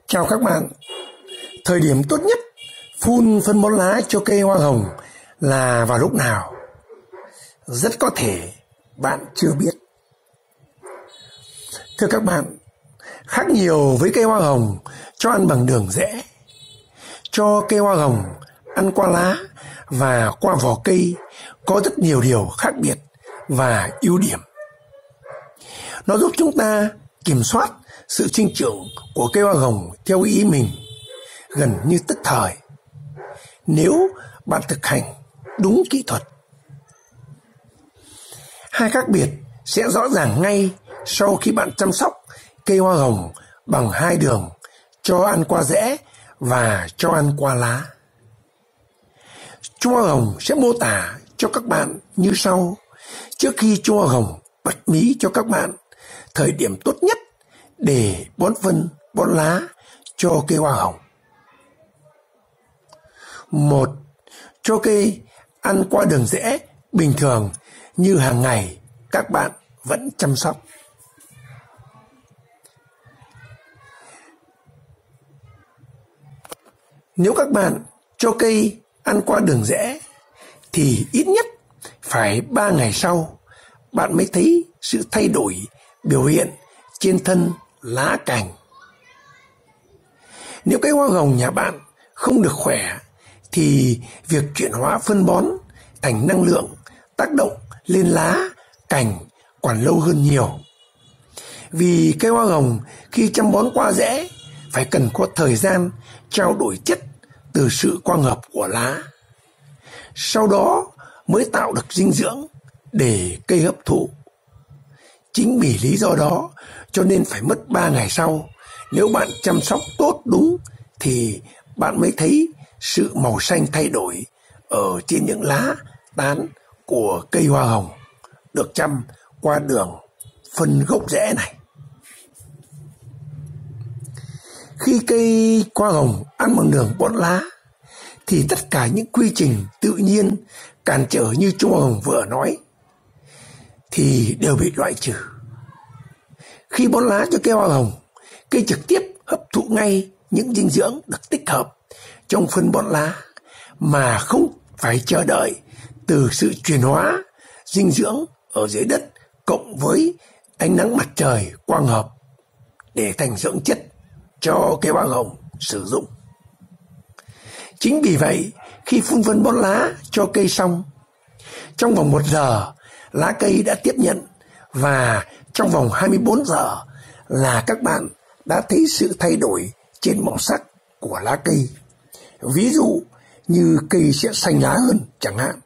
Chào các bạn. Thời điểm tốt nhất phun phân bón lá cho cây hoa hồng là vào lúc nào? Rất có thể bạn chưa biết. Thưa các bạn, khác nhiều với cây hoa hồng cho ăn bằng đường rễ. Cho cây hoa hồng ăn qua lá và qua vỏ cây có rất nhiều điều khác biệt và ưu điểm. Nó giúp chúng ta kiểm soát sự sinh trưởng của cây hoa hồng theo ý mình, gần như tức thời, nếu bạn thực hành đúng kỹ thuật. Hai khác biệt sẽ rõ ràng ngay sau khi bạn chăm sóc cây hoa hồng bằng hai đường cho ăn qua rễ và cho ăn qua lá. Chú hoa hồng sẽ mô tả cho các bạn như sau. Trước khi chú hoa hồng bật mí cho các bạn thời điểm tốt nhất để bón phân, bón lá cho cây hoa hồng. 1. Cho cây ăn qua đường rễ bình thường như hàng ngày các bạn vẫn chăm sóc. Nếu các bạn cho cây ăn qua đường rễ thì ít nhất phải 3 ngày sau bạn mới thấy sự thay đổi biểu hiện trên thân lá cành. Nếu cây hoa hồng nhà bạn không được khỏe thì việc chuyển hóa phân bón thành năng lượng tác động lên lá, cành còn lâu hơn nhiều. Vì cây hoa hồng khi chăm bón qua rễ phải cần có thời gian trao đổi chất từ sự quang hợp của lá. Sau đó mới tạo được dinh dưỡng để cây hấp thụ. Chính vì lý do đó cho nên phải mất 3 ngày sau, nếu bạn chăm sóc tốt đúng thì bạn mới thấy sự màu xanh thay đổi ở trên những lá, tán của cây hoa hồng được chăm qua đường phân gốc rễ này. Khi cây hoa hồng ăn bằng đường bón lá thì tất cả những quy trình tự nhiên cản trở như chú hoa hồng vừa nói thì đều bị loại trừ. Khi bón lá cho cây hoa hồng, cây trực tiếp hấp thụ ngay những dinh dưỡng được tích hợp trong phân bón lá mà không phải chờ đợi từ sự chuyển hóa dinh dưỡng ở dưới đất cộng với ánh nắng mặt trời quang hợp để thành dưỡng chất cho cây hoa hồng sử dụng. Chính vì vậy, khi phun phân bón lá cho cây xong, trong vòng 1 giờ lá cây đã tiếp nhận và trong vòng 24 giờ là các bạn đã thấy sự thay đổi trên màu sắc của lá cây. Ví dụ như cây sẽ xanh lá hơn chẳng hạn.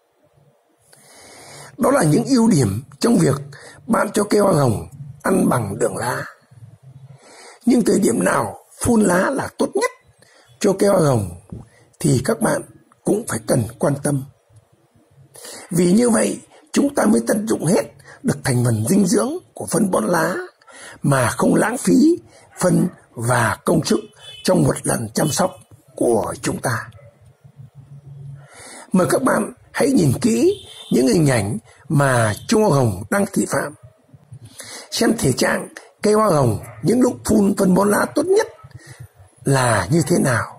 Đó là những ưu điểm trong việc bạn cho cây hoa hồng ăn bằng đường lá. Nhưng thời điểm nào phun lá là tốt nhất cho cây hoa hồng thì các bạn cũng phải cần quan tâm. Vì như vậy chúng ta mới tận dụng hết được thành phần dinh dưỡng của phân bón lá mà không lãng phí phân và công sức trong một lần chăm sóc của chúng ta. Mời các bạn hãy nhìn kỹ những hình ảnh mà chú hoa hồng đang thị phạm. Xem thể trạng cây hoa hồng những lúc phun phân bón lá tốt nhất là như thế nào.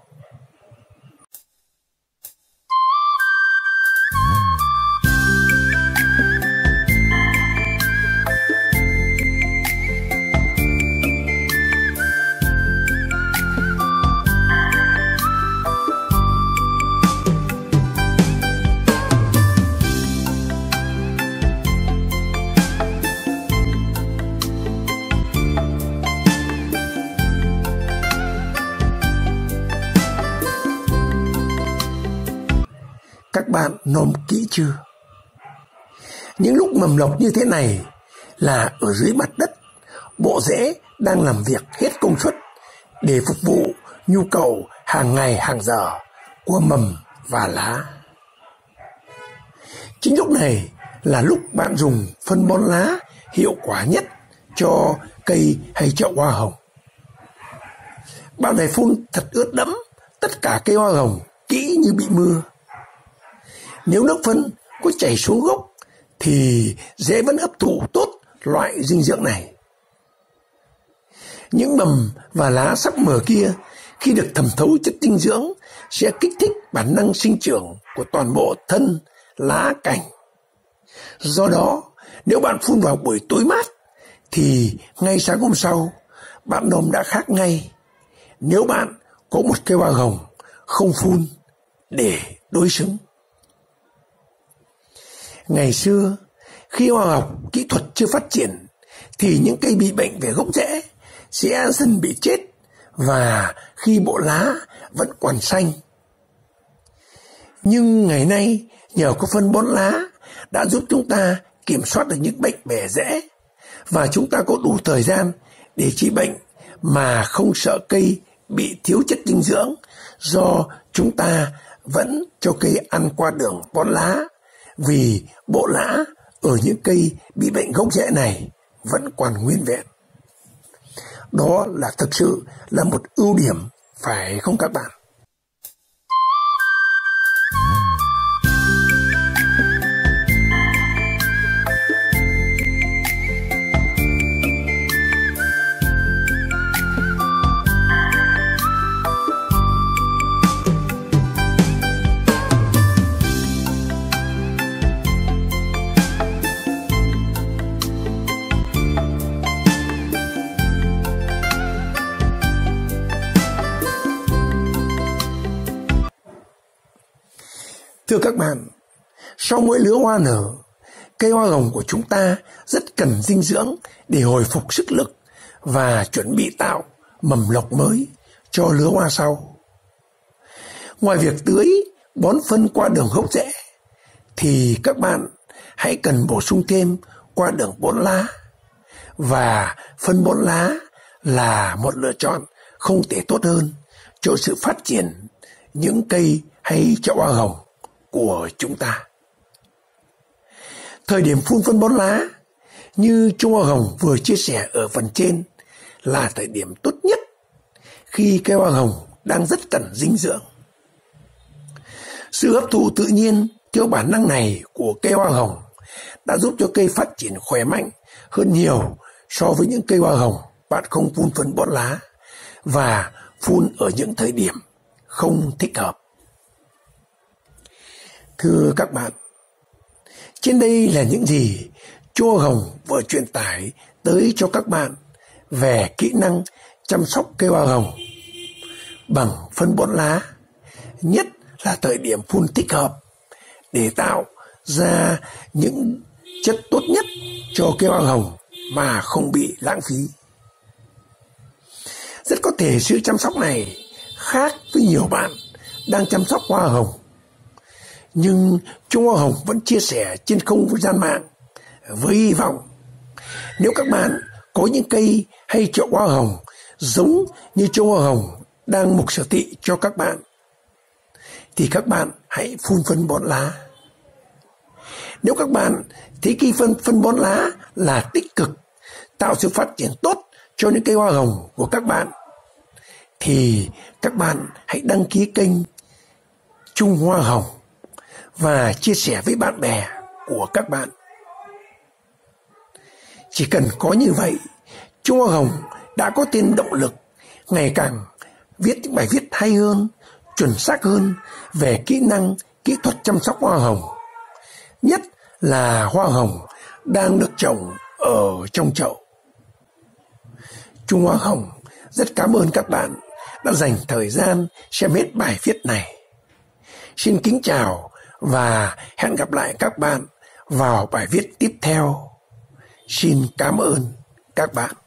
Các bạn nôm kỹ chưa? Những lúc mầm lộc như thế này là ở dưới mặt đất, bộ rễ đang làm việc hết công suất để phục vụ nhu cầu hàng ngày hàng giờ của mầm và lá. Chính lúc này là lúc bạn dùng phân bón lá hiệu quả nhất cho cây hay chậu hoa hồng. Bạn phải phun thật ướt đẫm tất cả cây hoa hồng kỹ như bị mưa. Nếu nước phân có chảy xuống gốc thì rễ vẫn hấp thụ tốt loại dinh dưỡng này. Những mầm và lá sắp mờ kia khi được thẩm thấu chất dinh dưỡng sẽ kích thích bản năng sinh trưởng của toàn bộ thân, lá, cành. Do đó, nếu bạn phun vào buổi tối mát thì ngay sáng hôm sau bạn nôm đã khác ngay. Nếu bạn có một cây hoa hồng không phun để đối xứng. Ngày xưa, khi khoa học kỹ thuật chưa phát triển thì những cây bị bệnh về gốc rễ sẽ dần bị chết và khi bộ lá vẫn còn xanh. Nhưng ngày nay nhờ có phân bón lá đã giúp chúng ta kiểm soát được những bệnh về rễ và chúng ta có đủ thời gian để trị bệnh mà không sợ cây bị thiếu chất dinh dưỡng do chúng ta vẫn cho cây ăn qua đường bón lá vì bộ lá ở những cây bị bệnh gốc rễ này vẫn còn nguyên vẹn. Đó là thực sự là một ưu điểm, phải không các bạn? Thưa các bạn, sau mỗi lứa hoa nở, cây hoa hồng của chúng ta rất cần dinh dưỡng để hồi phục sức lực và chuẩn bị tạo mầm lộc mới cho lứa hoa sau. Ngoài việc tưới, bón phân qua đường gốc rễ, thì các bạn hãy cần bổ sung thêm qua đường bón lá. Và phân bón lá là một lựa chọn không thể tốt hơn cho sự phát triển những cây hay chậu hoa hồng của chúng ta. Thời điểm phun phân bón lá như Trung Hoa Hồng vừa chia sẻ ở phần trên là thời điểm tốt nhất khi cây hoa hồng đang rất cần dinh dưỡng. Sự hấp thụ tự nhiên theo bản năng này của cây hoa hồng đã giúp cho cây phát triển khỏe mạnh hơn nhiều so với những cây hoa hồng bạn không phun phân bón lá và phun ở những thời điểm không thích hợp. Thưa các bạn, trên đây là những gì Trung Hoa Hồng vừa truyền tải tới cho các bạn về kỹ năng chăm sóc cây hoa hồng bằng phân bón lá, nhất là thời điểm phun thích hợp để tạo ra những chất tốt nhất cho cây hoa hồng mà không bị lãng phí. Rất có thể sự chăm sóc này khác với nhiều bạn đang chăm sóc hoa hồng. Nhưng Trung Hoa Hồng vẫn chia sẻ trên không gian mạng với hy vọng nếu các bạn có những cây hay chậu hoa hồng giống như Trung Hoa Hồng đang mục sở thị cho các bạn thì các bạn hãy phun phân bón lá. Nếu các bạn thấy cái phân bón lá là tích cực, tạo sự phát triển tốt cho những cây hoa hồng của các bạn thì các bạn hãy đăng ký kênh Trung Hoa Hồng và chia sẻ với bạn bè của các bạn. Chỉ cần có như vậy, Trung Hoa Hồng đã có thêm động lực ngày càng viết những bài viết hay hơn, chuẩn xác hơn về kỹ năng, kỹ thuật chăm sóc hoa hồng, nhất là hoa hồng đang được trồng ở trong chậu. Trung Hoa Hồng rất cảm ơn các bạn đã dành thời gian xem hết bài viết này. Xin kính chào và hẹn gặp lại các bạn vào bài viết tiếp theo. Xin cảm ơn các bạn.